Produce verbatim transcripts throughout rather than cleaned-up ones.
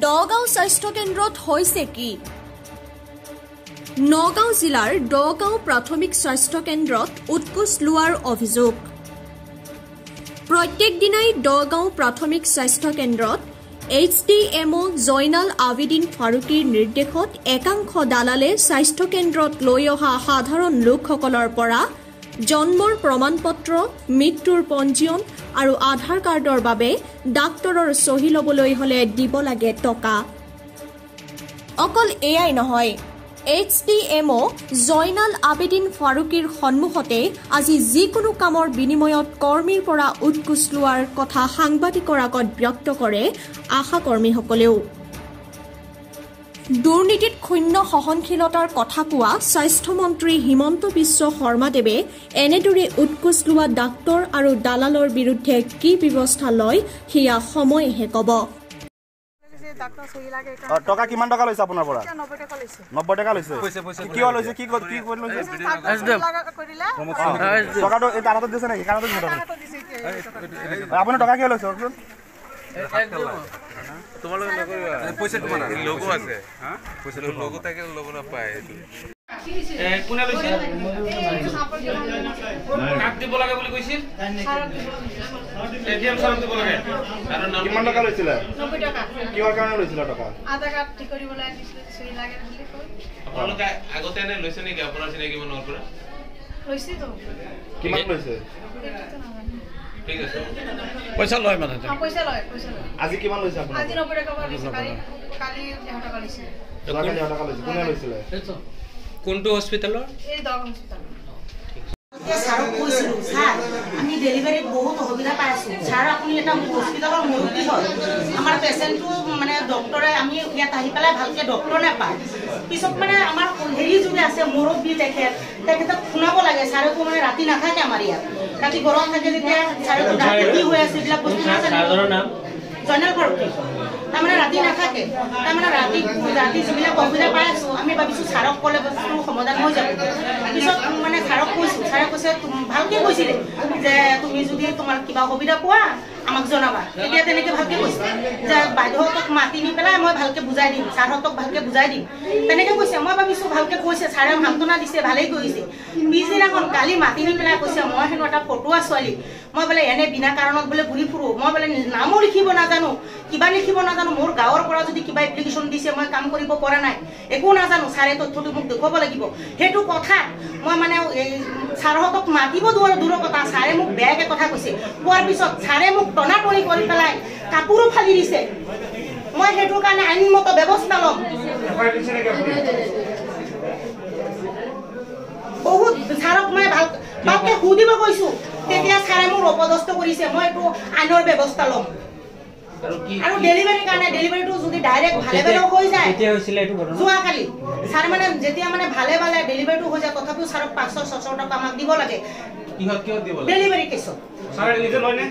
দগাঁও স্বাস্থ্য কেন্দ্ৰত হৈছে কি? নগাঁও জিলাৰ দগাঁও প্ৰাথমিক স্বাস্থ্য কেন্দ্ৰত উৎকোচ লোৱাৰ অভিযোগ। প্ৰত্যেক দিনাই দগাঁও প্ৰাথমিক স্বাস্থ্য কেন্দ্ৰত H D M O' Joynal Abidin ফাৰুকীৰ নিৰ্দেশত একাংশ দালালে স্বাস্থ্য কেন্দ্ৰত লৈ অহা সাধাৰণ লোকসকলৰ পৰা জন্মৰ প্ৰমাণপত্ৰ, মৃত্যুৰ পঞ্জীয়ন আৰু আধাৰ কাৰ্ডৰ বাবে ডাক্তৰৰ চহী ল'বলৈ হ'লে দিব লাগে টকা। অকল এয়াই নহয়, H D M O' Joynal Abidin ফাৰুকীৰ সন্মুখতে আজি যিকোনো কামৰ বিনিময়ত কৰ্মীৰ পৰা উৎকোচ লোৱাৰ কথা সাংবাদিকৰ আগত ব্যক্ত কৰে আশাকৰ্মীসকলেও। দুৰ্নীতিত শূন্য সহনশীলতাৰ কথা কোৱা স্বাস্থ্যমন্ত্ৰী হিমন্ত বিশ্ব শৰ্মাদেৱে এনেদৰে উৎকোচ লোৱা ডাক্তৰ আৰু দালালৰ বিৰুদ্ধে কি ব্যৱস্থা লয় সেয়া সময়েহে ক'ব। টকা কিমান টকা লৈছে আপোনাৰ পৰা? নব্বৈ টকা লৈছে। কিয় লৈছে? কি কি কৰি লৈছে? টকাটো এই তাৰাটো দিছে নেকি? আপুনি টকা কিয় লৈছে? তোমালোকে নকৰিবা, পইচা তোমাৰ লোগো আছে, হা পইচা লোগো থাকে, লোগো নাপায়। এ কোনে লৈছে? কাক দিব লাগে বুলি কৈছিল? এটিএম সাৰক দিব লাগে। কিমান টকা লৈছিল? নব্বৈ টকা। কিহৰ কাৰণে লৈছিল টকা? আধাৰ কাৰ্ড ঠিক কৰিবলৈ দিছিল, সই লাগে বুলি কয়। আপোনালোকে আগতে এনে লৈছে নেকি আপোনাৰ চিনাকি মানুহৰ পৰা? লৈছে তো। কিমান লৈছে? ঠিক আছে। পইচা লয় মানে? হ্যাঁ পইচা লয়, পইচা লয়। আজি কিমান লৈছে আপুনি? আজি নব্বৈ টকা লৈছে, কালি কালি এশ টকা লৈছে। কালি এশ টকা লৈছে। কোনে লৈছিলে? কোনটো হস্পিটালৰ? এই দগাঁও হস্পিটাল। ছাৰক কৈছিলোঁ, ছাৰ আমি ডেলিভাৰীত বহুত অসুবিধা পাই আছোঁ। ছাৰ আপুনি এটা হস্পিটালৰ মুৰব্বী হয়, আমাৰ পেচেণ্টটো মানে ডক্টৰে আমি ইয়াত আহি পেলাই ভালকৈ ডক্টৰ নাপায়। পিছত মানে আমাৰ হেৰি যদি আছে মুৰব্বী তেখেত তেখেতক শুনাব লাগে। ছাৰেতো মানে ৰাতি নাথাকে আমাৰ ইয়াত, ৰাতি গৰম থাকে যেতিয়া ছাৰেতো ৰাতি কি হৈ আছে এইবিলাক বস্তু নাজানে। জয়নাল ফাৰুকী তাৰমানে ৰাতি নাথাকে, তাৰমানে ৰাতি ৰাতি যিবিলাক অসুবিধা পাই আছোঁ আমি ভাবিছোঁ ছাৰক ক'লে বস্তু সমাধান হৈ যাব। পিছত মানে ছাৰক কৈছোঁ, ছাৰে কৈছে ভালকৈ কৈছিলে যে তুমি যদি তোমাৰ কিবা অসুবিধা পোৱা আমাক জনাবা। তেতিয়া তেনেকৈ ভালকৈ কৈছে যে বাইদেউহঁতক মাতি নি পেলাই মই ভালকৈ বুজাই দিম, ছাৰহঁতক ভালকৈ বুজাই দিম, তেনেকৈ কৈছে। মই ভাবিছোঁ ভালকৈ কৈছে, ছাৰে সান্তনা দিছে, ভালেই কৰিছে। পিছদিনাখন কালি মাতি নি পেলাই কৈছে মই হেনো এটা ফটোৱা ছোৱালী, মই বোলে এনে বিনা কাৰণত বোলে ঘূৰি ফুৰোঁ, মই বোলে নামো লিখিব নাজানো, কিবা লিখিব নাজানো, মোৰ গাঁৱৰ পৰা যদি কিবা এপ্লিকেশ্যন দিছে মই কাম কৰিব পৰা নাই, একো নাজানো, ছাৰে তথ্যটো মোক দেখুৱাব লাগিব। সেইটো কথা মই মানে এই ছাৰহঁতক মাতিব দূৰৰ দূৰৰ কথা, ছাৰে মোক বেয়াকৈ কথা কৈছে। কোৱাৰ পিছত ছাৰে মোক টনাটনি কৰি পেলাই কাপোৰো ফালি দিছে। মই সেইটোৰ কাৰণে আইনমত ব্যৱস্থা ল'ম। বহুত ছাৰক মই ভাল ভালকৈ সুধিব কৈছোঁ, তেতিয়া ছাৰে মোক অপদস্থ কৰিছে। মই এইটো আইনৰ ব্যৱস্থা ল'ম। আৰু ডেলিভাৰীৰ কাৰণে ডেলিভাৰীটো যদি ডাইৰেক্ট ভালে ভালে হৈ যায়, যোৱাকালি ছাৰ মানে যেতিয়া মানে ভালে ভালে ডেলিভাৰীটো হৈ যায়, তথাপিও ছাৰক পাঁচশ ছশ টকা আমাক দিব লাগে ডেলিভাৰী কেছত। ছাৰে নিজে লয়?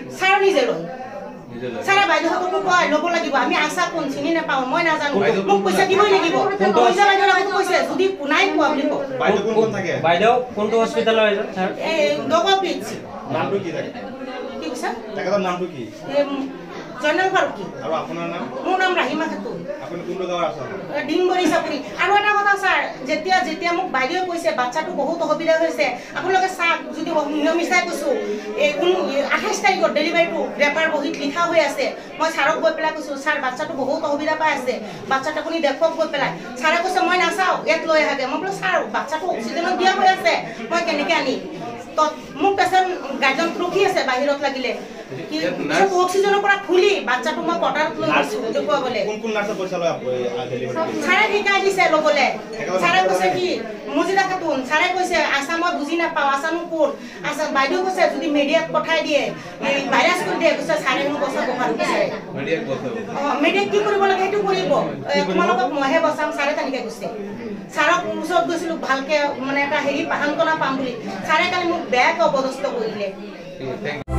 ছাৰে বাইদেউহঁতকো কয় ল'ব লাগিব। আমি আশা কোন চিনি নাপাওঁ, মই নাজানো, মোক পইচা দিবই লাগিব। পইচা বাইদেউ কৈছে যদি নাই পোৱা বুলি কয়। বাইদেউ কোনটো হস্পিটালৰ? এই দগাঁও পি এইচ চি। নামটো কি থাকে? কি কৈছা? তেখেতৰ নামটো কি? জয়নাল ফাৰুকী। আৰু আপোনাৰ নাম? মোৰ নাম ৰাহিমা খাতুন। আপুনি কোনটো গাঁৱৰ আছে? ডিংবৰী চাপৰি। আৰু এটা কথা ছাৰ, যেতিয়া যেতিয়া মোক বাইদেৱে কৈছে বাচ্চাটো বহুত অসুবিধা হৈছে, আপোনালোকে চাওক, যদি নিয়মিচাই কৈছোঁ এই আঠাইছ তাৰিখত ডেলিভাৰীটো ৰেপাৰ বহীত লিখা হৈ আছে। মই ছাৰক গৈ পেলাই কৈছোঁ ছাৰ বাচ্চাটো বহুত অসুবিধা পাই আছে, বাচ্চাটো আপুনি দেখুৱাওক গৈ পেলাই। ছাৰে কৈছে মই নাচাওঁ, ইয়াত লৈ আহাগে। মই বোলো ছাৰ বাচ্চাটো অক্সিজেনত দিয়া হৈ আছে, মই কেনেকৈ আনিম? মোক পেচেণ্ট গাৰ্জেন ৰখি আছে বাহিৰত, লাগিলে অক্সিজেনৰ পৰা খুলি বাচ্চাটো মই কটাৰত লৈ গৈছোঁ দেখুৱাবলৈ। ছাৰে শিকাই দিছে ল'বলৈ। ছাৰে কৈছে কি মজিদা খাতুন, ছাৰে কৈছে আশা মই বুজি নাপাওঁ, আশানো কোন? আশা বাইদেউ কৈছে যদি মিডিয়াত পঠাই দিয়ে এই ভাইৰাছ কৰি দিয়ে, কৈছে ছাৰে মোক বচাব পাৰোঁ। অঁ মিডিয়াত কি কৰিব লাগে সেইটো কৰিব, তোমালোকক মইহে বচাম, ছাৰে তেনেকৈ কৈছে। ছাৰক ওচৰত গৈছিলোঁ ভালকৈ মানে এটা হেৰি সান্তনা পাম বুলি, ছাৰে কালি মোক বেয়াকৈ অপদস্থ কৰিলে।